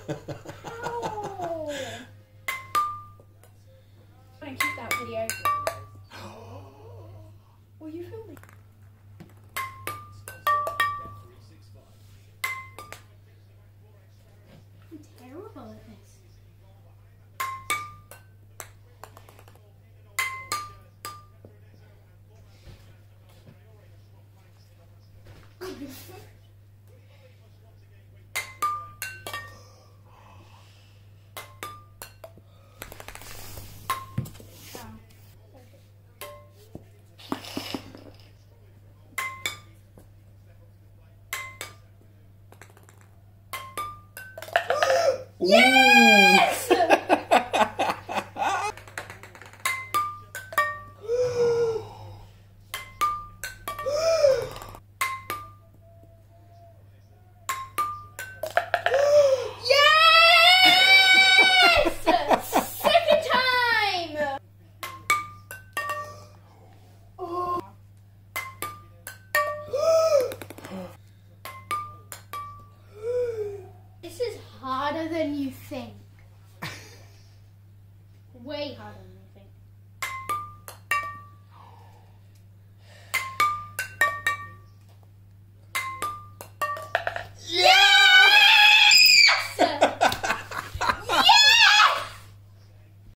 Ow. I'm gonna keep that video. Were you filming? I'm terrible at this. Yes! Second time! Oh. This is harder than you think.